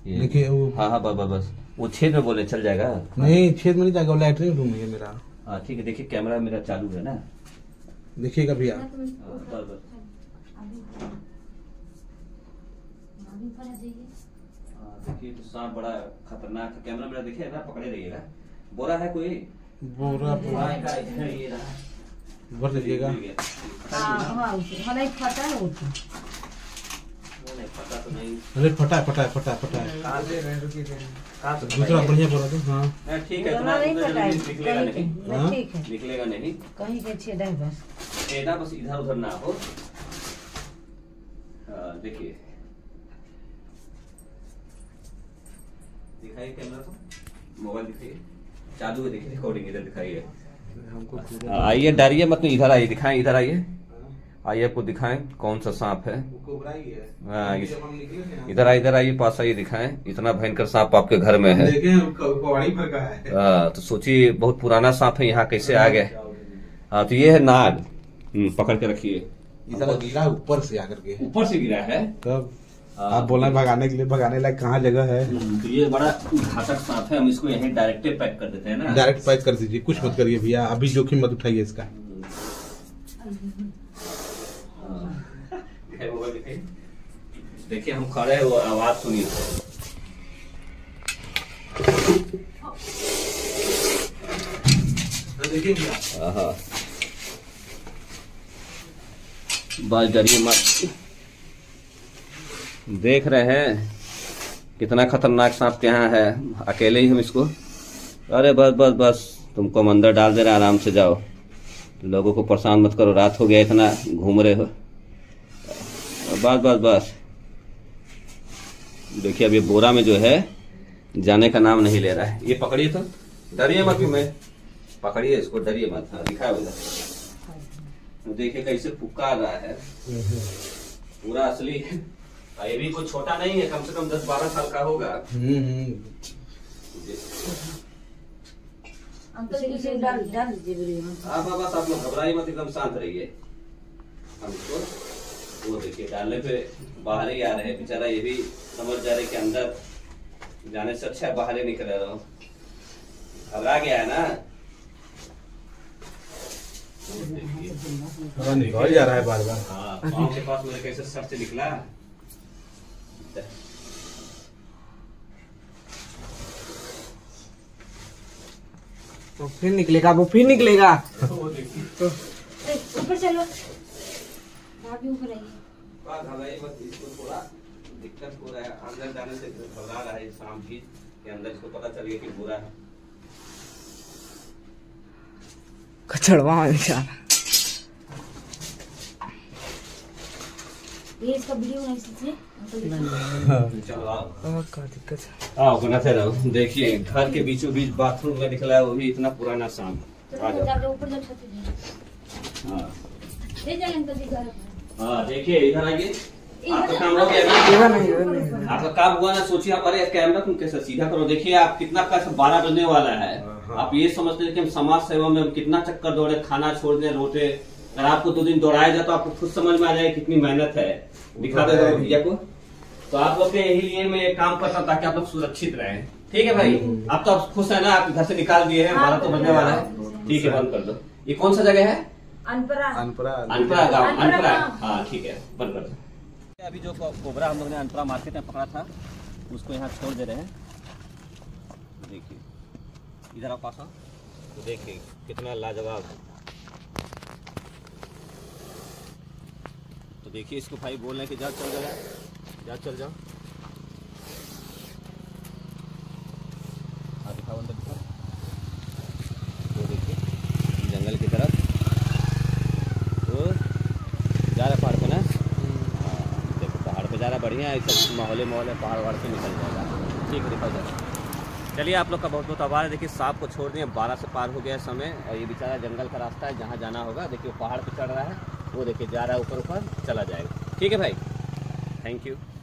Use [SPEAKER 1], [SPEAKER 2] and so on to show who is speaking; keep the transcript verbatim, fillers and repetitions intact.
[SPEAKER 1] देखिए वो,
[SPEAKER 2] हाँ हाँ बस बस वो छेद में बोले चल जाएगा।
[SPEAKER 1] नहीं छेद में नहीं जाएगा, लैट्रिन रूम है मेरा।
[SPEAKER 2] हाँ ठीक है, देखिए कैमरा मेरा चालू है ना,
[SPEAKER 1] देखिएगा भैया।
[SPEAKER 2] बस बस देखिए तो सांप बड़ा खतरनाक है, कैमरा मेरा देखिए ना, पकड़े रहिएगा। बोरा है कोई?
[SPEAKER 1] बोरा
[SPEAKER 2] बोरा का इधर ये रहा,
[SPEAKER 1] भर लीजिएगा।
[SPEAKER 2] पता तो नहीं,
[SPEAKER 1] अरे फटा फटा फटा फटा है।
[SPEAKER 2] कहाँ से कहाँ से
[SPEAKER 1] दूसरा बढ़िया बोरा तो। हाँ
[SPEAKER 2] ठीक है, इतना निकलेगा नहीं,
[SPEAKER 1] हाँ?
[SPEAKER 2] निकलेगा नहीं
[SPEAKER 3] कहीं के छेदा है बस,
[SPEAKER 2] छेदा बस इधर उधर ना हो। देखिए दिखाइए कैमरा को, मोबाइल दिखाइए, चालू है, देखिए रिकॉर्डिंग इधर दिखाइए। आइए डरिए मत, इधर आइए, दिखाएं, इधर आइए, आइए आपको दिखाएं कौन सा सांप है। हाँ इधर आइए, इधर आइए, पास आइए, दिखाएं। इतना भयंकर सांप आपके घर में है। हाँ तो सोचिए, बहुत पुराना सांप है, यहाँ कैसे आ गया। हाँ तो ये है नाग, पकड़ के रखिए।
[SPEAKER 1] इधर गिरा ऊपर से आकर के,
[SPEAKER 2] ऊपर से गिरा है
[SPEAKER 1] तब आप बोला भगाने के लिए, भगाने लायक कहाँ जगह है।
[SPEAKER 2] तो ये बड़ा घातक सांप है, हम इसको यहीं डायरेक्ट पैक कर देते हैं ना।
[SPEAKER 1] डायरेक्ट पैक कर दीजिए, कुछ मत करिए भैया, अभी जोखिम मत उठाइए इसका। देखिए हम खड़े हैं, वो आवाज सुनिए। देखिए भैया, हाँ बस डरिए मत, देख रहे हैं कितना खतरनाक सांप यहाँ है, अकेले ही हम इसको। अरे बस बस बस, तुमको हम अंदर डाल दे रहे, आराम से जाओ, लोगों को परेशान मत करो, रात हो गया, इतना घूम रहे हो। बस बस बस देखिए, अब ये बोरा में जो है जाने का नाम नहीं ले रहा है। ये पकड़िए, तो डरिए मत, भी मैं पकड़िए इसको, डरिए मत। हाँ दिखा उधर, देखिए कैसे पुकार रहा है, पूरा असली है। ये भी कोई छोटा नहीं है, कम से कम दस बारह साल का होगा। हाँ बस आप लोग घबराइए मत, एकदम शांत रहिए। हम इसको वो देखिए डालने पे बाहर ही आ रहे हैं, बेचारा ये भी समझ जा रहे कि अंदर जाने से अच्छा बाहर ही निकल रहा हो, घबरा गया है ना। निकल जा रहा है बार बार। हाँ पाँव के पास मेरे कैसे सर से निकला।
[SPEAKER 3] तो फिर निकलेगा, वो फिर निकलेगा।
[SPEAKER 4] तो ऊपर चलो, भाभी ऊपर आइए।
[SPEAKER 2] घबराइए मत, इसको थोड़ा दिक्कत हो रहा है, अंदर जाने से घबरा रहा है शाम भी के अंदर, इसको पता चल गया कि बुरा है।
[SPEAKER 3] कचड़वा इंसान,
[SPEAKER 4] ये इसका वीडियो नहीं सीखिए।
[SPEAKER 2] चलो आओ, क्या दिक्कत है, आओ बना थे रहो। देखिए घर के बीचों बीच बाथरूम में निकला है, वो भी इतना पुराना सांप।
[SPEAKER 4] ऊपर जा छत।
[SPEAKER 2] हाँ
[SPEAKER 4] ले जाए अंकल जी घर।
[SPEAKER 2] हाँ देखिए इधर आइए, आपका काम हो गया, आपका काम हुआ ना। सोचिए आप, अरे कैमरा तुम कैसे सीधा करो। देखिए आप कितना कैसे बारह बजने वाला है, आप ये समझते हैं कि हम समाज सेवा में हम कितना चक्कर दौड़े, खाना छोड़ दे रोटे। अगर आपको दो दिन दौड़ाया जाए तो आपको खुद समझ में आ जाए कितनी मेहनत है। दिखा दे दो भैया को। तो आप लोग के यही लिए मैं एक काम करता हूँ ताकि आप लोग सुरक्षित रहें। ठीक है भाई, आप तो आप खुश है ना, आप घर से निकाल दिए हैं, बारह तो बजने वाला है। ठीक है बंद कर दो। ये कौन सा जगह है?
[SPEAKER 4] अनपरा,
[SPEAKER 1] अनपरा
[SPEAKER 2] अनपरा गाँव, अनपरा। हाँ ठीक है बंद कर दो। अभी जो कोबरा हम लोग ने अनपरा मार्केट में पकड़ा था, उसको यहाँ छोड़ दे रहे हैं। देखिए इधर आप पास आओ, तो देखिए कितना लाजवाब है। तो देखिए इसको भाई बोल रहे हैं कि जाओ चल जाओ, जाओ चल जाओ। हाँ दिखाओ अंदर दिखाओ। तो देखिए जंगल की तरफ तो जा रहा पहाड़ पे ना। देखो पहाड़ पे जा रहा, बढ़िया है, सब माहौल माहौल है, पहाड़ वहाड़ से निकल जाएगा। ठीक है दिखाओ जाओ। चलिए आप लोग का बहुत बहुत आभार है। देखिए सांप को छोड़ दिए, बारह से पार हो गया समय, और ये बेचारा जंगल का रास्ता है जहाँ जाना होगा। देखिए पहाड़ पे चढ़ रहा है, वो देखिए जा रहा है ऊपर ऊपर, चला जाएगा। ठीक है भाई, थैंक यू।